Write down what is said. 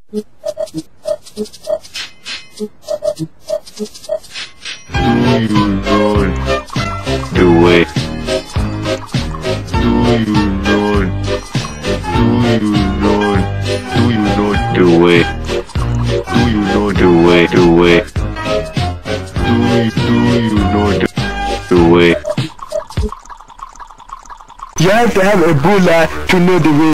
the way? Do you know the way? Do you know the way? The way? Do you know the way? You have to have Ebola to know the way.